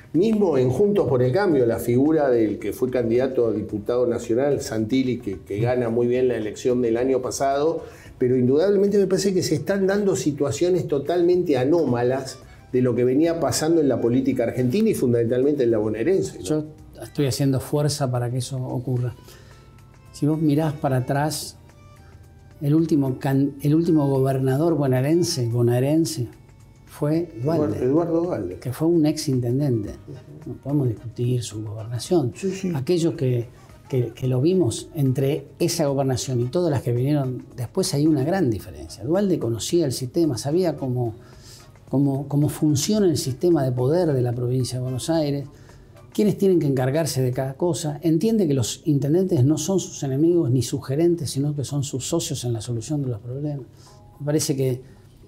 [SPEAKER 1] Mismo en Juntos por el Cambio, la figura del que fue candidato a diputado nacional, Santilli, que, que gana muy bien la elección del año pasado, pero indudablemente me parece que se están dando situaciones totalmente anómalas de lo que venía pasando en la política argentina y fundamentalmente en la bonaerense, ¿no?
[SPEAKER 2] Yo estoy haciendo fuerza para que eso ocurra. Si vos mirás para atrás, el último, can, el último gobernador bonaerense, bonaerense fue Duhalde,
[SPEAKER 1] Eduardo Duhalde,
[SPEAKER 2] que fue un ex intendente. No podemos discutir su gobernación.
[SPEAKER 1] Sí, sí.
[SPEAKER 2] Aquellos que, que, que lo vimos entre esa gobernación y todas las que vinieron después, hay una gran diferencia. Duhalde conocía el sistema, sabía cómo, cómo, cómo funciona el sistema de poder de la provincia de Buenos Aires, quiénes tienen que encargarse de cada cosa. Entiende que los intendentes no son sus enemigos ni sus gerentes, sino que son sus socios en la solución de los problemas. Me parece que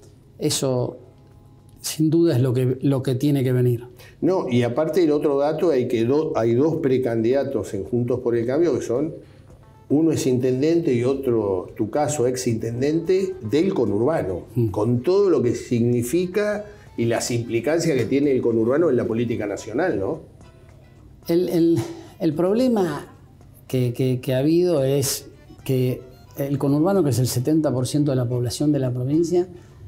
[SPEAKER 2] eso, sin duda, es lo que, lo que tiene que venir.
[SPEAKER 1] No, y aparte el otro dato, hay que do, hay dos precandidatos en Juntos por el Cambio que son, uno es intendente y otro, tu caso, ex intendente del conurbano, mm. con todo lo que significa y las implicancias que tiene el conurbano en la política nacional, ¿no?
[SPEAKER 2] El, el, el problema que, que, que ha habido es que el conurbano, que es el setenta por ciento de la población de la provincia,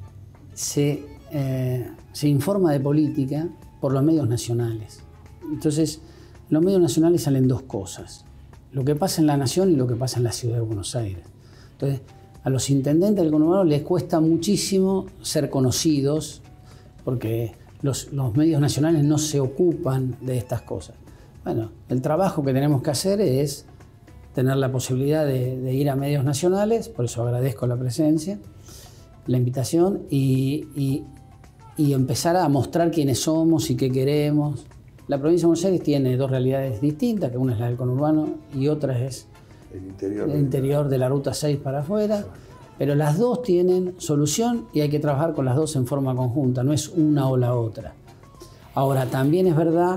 [SPEAKER 2] se, eh, se informa de política por los medios nacionales. Entonces, los medios nacionales salen dos cosas: lo que pasa en la nación y lo que pasa en la ciudad de Buenos Aires. Entonces, a los intendentes del conurbano les cuesta muchísimo ser conocidos porque los, los medios nacionales no se ocupan de estas cosas. Bueno, el trabajo que tenemos que hacer es tener la posibilidad de, de ir a medios nacionales, por eso agradezco la presencia, la invitación, y, y, y empezar a mostrar quiénes somos y qué queremos. La provincia de Buenos Aires tiene dos realidades distintas, que una es la del conurbano y otra es
[SPEAKER 1] el interior,
[SPEAKER 2] el interior de la Ruta seis para afuera, pero las dos tienen solución y hay que trabajar con las dos en forma conjunta, no es una o la otra. Ahora, también es verdad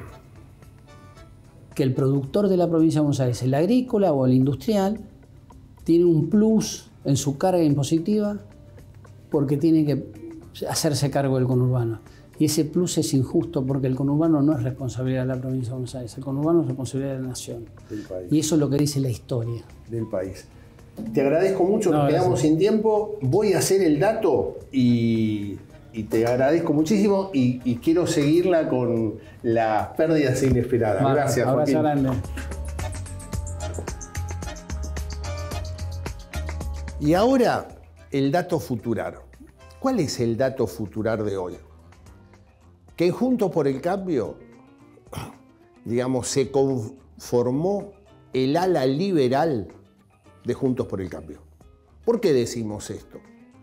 [SPEAKER 2] que el productor de la provincia de Buenos Aires, el agrícola o el industrial, tiene un plus en su carga impositiva porque tiene que hacerse cargo del conurbano. Y ese plus es injusto porque el conurbano no es responsabilidad de la provincia de Buenos Aires, el conurbano es responsabilidad de la nación.
[SPEAKER 1] Del país.
[SPEAKER 2] Y eso es lo que dice la historia.
[SPEAKER 1] Del país. Te agradezco mucho,
[SPEAKER 2] no,
[SPEAKER 1] nos quedamos
[SPEAKER 2] gracias.
[SPEAKER 1] sin tiempo. Voy a hacer el dato y, y te agradezco muchísimo y, y quiero seguirla con las pérdidas inesperadas.
[SPEAKER 2] Vale,
[SPEAKER 1] gracias,
[SPEAKER 2] abrazo
[SPEAKER 1] Joaquín.
[SPEAKER 2] grande.
[SPEAKER 1] Y ahora el dato futurar. ¿Cuál es el dato futurar de hoy? Que en Juntos por el Cambio, digamos, se conformó el ala liberal de Juntos por el Cambio. ¿Por qué decimos esto?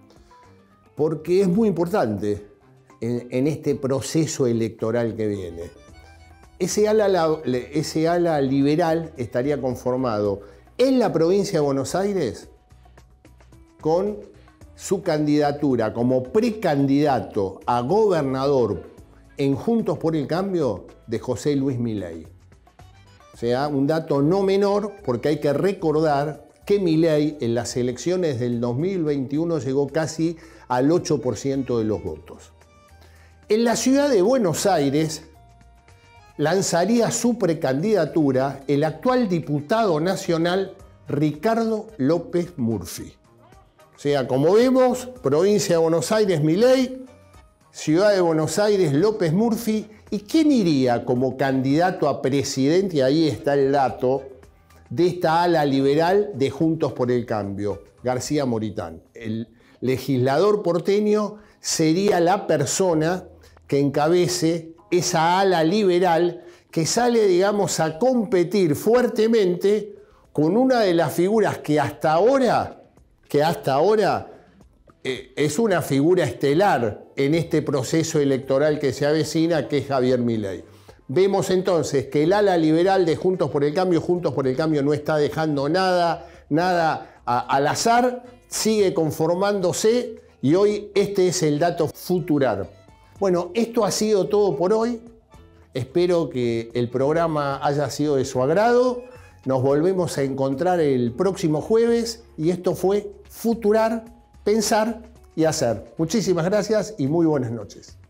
[SPEAKER 1] Porque es muy importante en, en este proceso electoral que viene. Ese ala, ese ala liberal estaría conformado en la provincia de Buenos Aires con su candidatura como precandidato a gobernador en Juntos por el Cambio de José Luis Milei. O sea, un dato no menor, porque hay que recordar que Milei en las elecciones del dos mil veintiuno llegó casi al ocho por ciento de los votos. En la ciudad de Buenos Aires lanzaría su precandidatura el actual diputado nacional Ricardo López Murphy. O sea, como vemos, provincia de Buenos Aires Milei, ciudad de Buenos Aires López Murphy. ¿Y quién iría como candidato a presidente? Y ahí está el dato de esta ala liberal de Juntos por el Cambio, García Moritán. El legislador porteño sería la persona que encabece esa ala liberal que sale, digamos, a competir fuertemente con una de las figuras que hasta ahora, que hasta ahora eh, es una figura estelar en este proceso electoral que se avecina, que es Javier Milei. Vemos entonces que el ala liberal de Juntos por el Cambio, Juntos por el Cambio no está dejando nada, nada a, al azar, sigue conformándose y hoy este es el dato futurar. Bueno, esto ha sido todo por hoy. Espero que el programa haya sido de su agrado. Nos volvemos a encontrar el próximo jueves y esto fue Futurar, Pensar y Hacer. Muchísimas gracias y muy buenas noches.